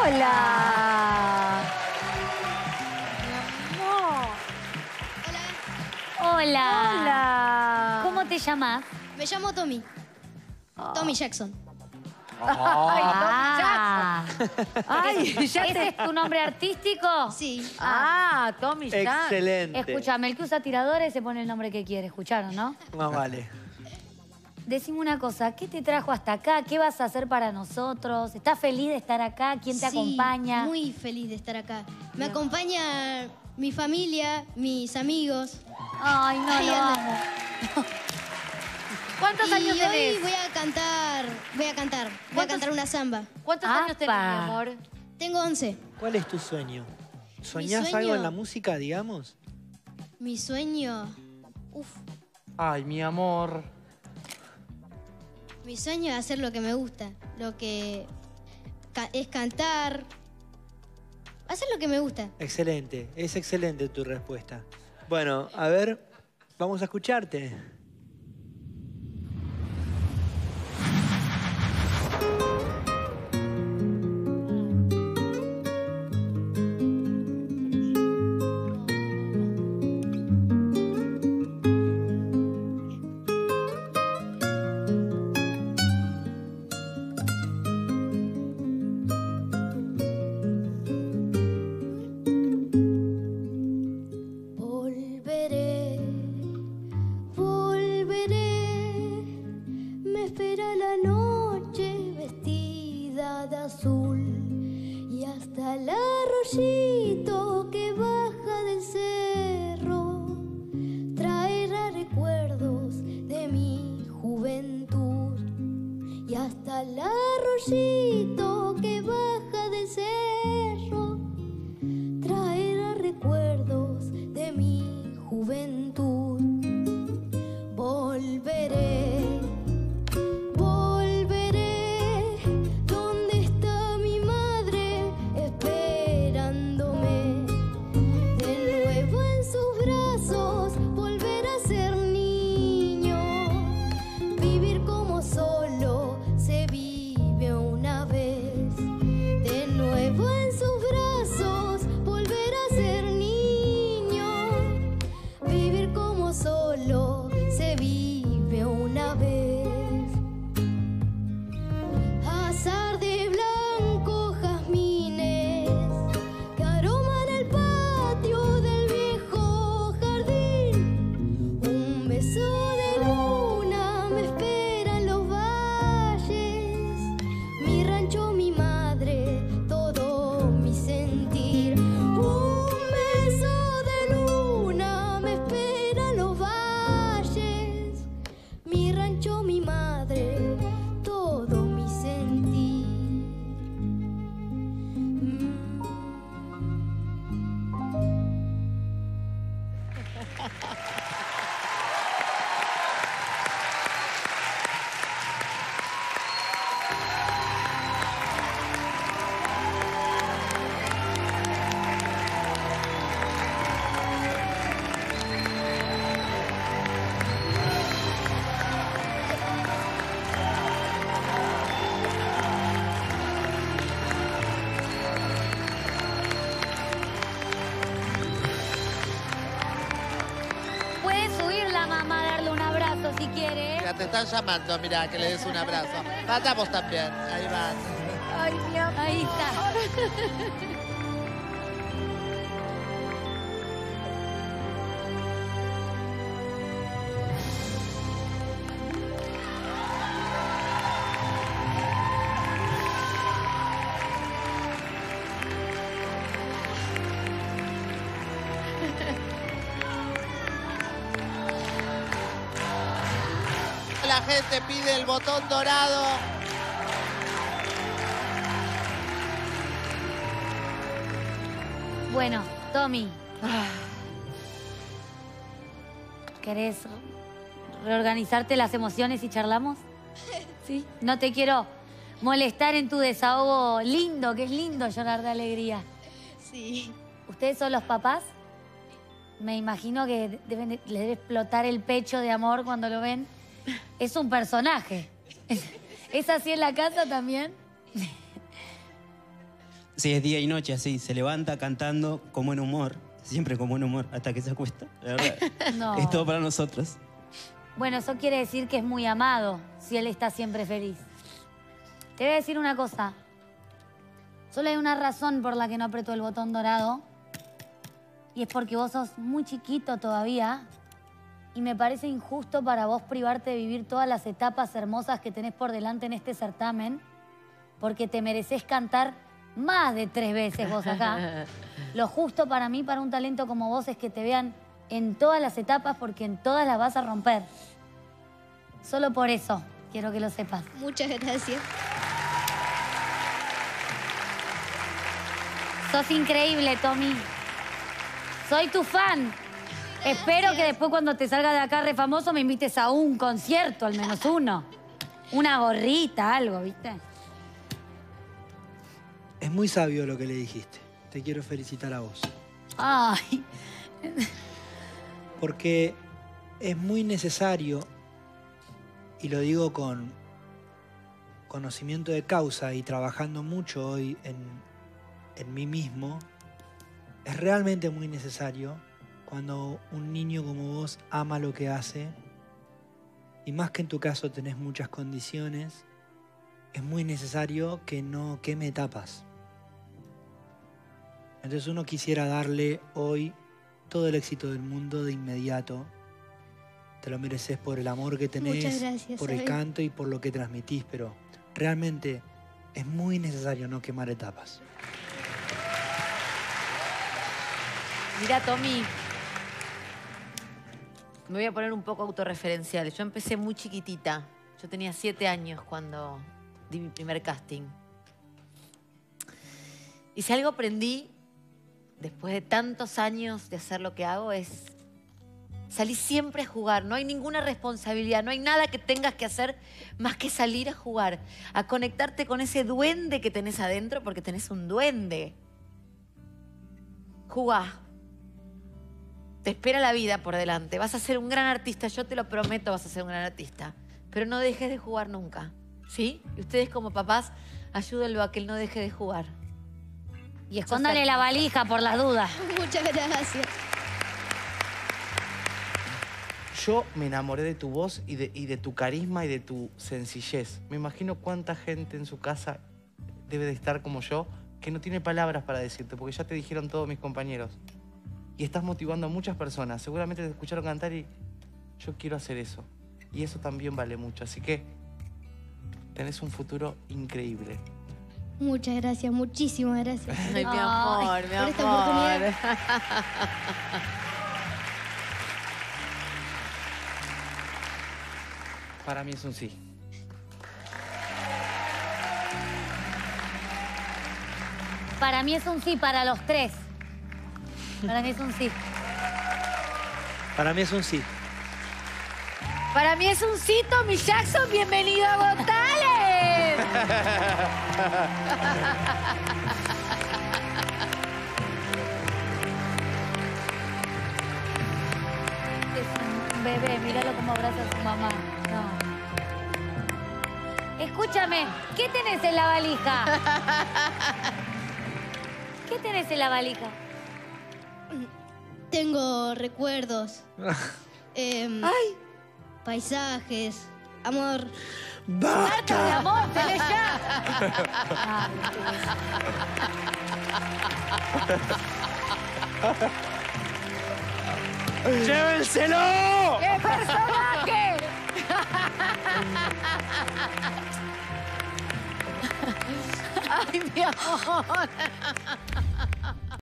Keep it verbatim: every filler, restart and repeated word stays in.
Hola. Hola. Hola. ¿Cómo te llamas? Me llamo Tommy. Tommy Jackson. Ah. Ay, ya ¿Ese te... es tu nombre artístico? Sí. Ah, Tommy Jackson. Excelente. Escúchame, el que usa tiradores se pone el nombre que quiere, ¿escucharon, no? Más vale. Decime una cosa, ¿qué te trajo hasta acá? ¿Qué vas a hacer para nosotros? ¿Estás feliz de estar acá? ¿Quién te Sí, acompaña? muy feliz de estar acá. Me acompaña mi familia, mis amigos. Ay, no Ahí lo anda. amo. ¿Cuántos Y años hoy tenés? voy a cantar, voy a cantar, voy a ¿Cuántos- cantar una samba. ¿Cuántos Apa. años tenés, mi amor? Tengo once. ¿Cuál es tu sueño? ¿Soñás sueño- algo en la música, digamos? Mi sueño, uf, Ay, mi amor. mi sueño es hacer lo que me gusta, lo que ca- es cantar, hacer lo que me gusta. Excelente, es excelente tu respuesta. Bueno, a ver, vamos a escucharte. Volveré, volveré, me espera la noche vestida de azul y hasta el arroyito que baja del cerro traerá recuerdos de mi juventud y hasta el arroyito que baja del cerro traerá recuerdos de mi juventud. Volveré, volveré, ¿dónde está mi madre esperándome? De nuevo en sus brazos, volver a ser niño, vivir como solo se vive una vez. De nuevo en sus brazos, volver a ser niño, vivir como solo se vive una vez. Azar de blanco, jazmines que aroman el patio del viejo jardín. Un beso de luna me espera en los valles, mi rancho, mi madre, todo mi sentir. Un beso de luna me espera en los valles, mi rancho, mi madre, todo mi sentir. Mm. Puedes subir la mamá a darle un abrazo si quiere. Mira, te están llamando, mira, que le des un abrazo. Vamos también, ahí vas. Ay, mi amor. Ahí está. La gente pide el botón dorado. Bueno, Tommy. ¿Querés reorganizarte las emociones y charlamos? Sí. No te quiero molestar en tu desahogo lindo, que es lindo llorar de alegría. Sí. ¿Ustedes son los papás? Me imagino que deben de- les debe explotar el pecho de amor cuando lo ven. Es un personaje. ¿Es, es así en la casa también? Sí, es día y noche así. Se levanta cantando con buen humor. Siempre con buen humor, hasta que se acuesta. La verdad. No. Es todo para nosotros. Bueno, eso quiere decir que es muy amado si él está siempre feliz. Te voy a decir una cosa. Solo hay una razón por la que no apretó el botón dorado. Y es porque vos sos muy chiquito todavía. Y me parece injusto para vos privarte de vivir todas las etapas hermosas que tenés por delante en este certamen. Porque te mereces cantar más de tres veces vos acá. Lo justo para mí, para un talento como vos, es que te vean en todas las etapas porque en todas las vas a romper. Solo por eso quiero que lo sepas. Muchas gracias. Sos increíble, Tommy. Soy tu fan. Gracias. Espero que después cuando te salgas de acá re famoso me invites a un concierto, al menos uno. Una gorrita, algo, ¿viste? Es muy sabio lo que le dijiste. Te quiero felicitar a vos. Ay. Porque es muy necesario, y lo digo con conocimiento de causa y trabajando mucho hoy en, en mí mismo, es realmente muy necesario cuando un niño como vos ama lo que hace, y más que en tu caso tenés muchas condiciones, es muy necesario que no queme etapas. Entonces uno quisiera darle hoy todo el éxito del mundo de inmediato. Te lo mereces por el amor que tenés, Muchas gracias, por el Abel. canto y por lo que transmitís, pero realmente es muy necesario no quemar etapas. Mira, Tommy, me voy a poner un poco autorreferencial. Yo empecé muy chiquitita. Yo tenía siete años cuando di mi primer casting. Y si algo aprendí, después de tantos años de hacer lo que hago, es salir siempre a jugar. No hay ninguna responsabilidad, no hay nada que tengas que hacer más que salir a jugar, a conectarte con ese duende que tenés adentro, porque tenés un duende. Jugá. Te espera la vida por delante. Vas a ser un gran artista, yo te lo prometo, vas a ser un gran artista. Pero no dejes de jugar nunca, ¿sí? Y ustedes como papás, ayúdenlo a que él no deje de jugar. Y escóndale la valija por las dudas. Muchas gracias. Yo me enamoré de tu voz y de, y de tu carisma y de tu sencillez. Me imagino cuánta gente en su casa debe de estar como yo, que no tiene palabras para decirte, porque ya te dijeron todos mis compañeros. Y estás motivando a muchas personas. Seguramente te escucharon cantar y yo quiero hacer eso. Y eso también vale mucho. Así que tenés un futuro increíble. Muchas gracias, muchísimas gracias. Ay, mi amor, mi por amor. esta oportunidad. Para mí es un sí. Para mí es un sí para los tres. Para mí es un sí. Para mí es un sí. Para mí es un sí, Tommy Jackson. Bienvenido a Got Talent. Es un bebé, míralo como abraza a su mamá. No. Escúchame, ¿qué tenés en la valija? ¿Qué tenés en la valija? Tengo recuerdos, em, Ay, paisajes, amor. ¡Carta de amor, se le ya! Ay, ¡Llévenselo! ¡qué personaje! Ay, mi amor.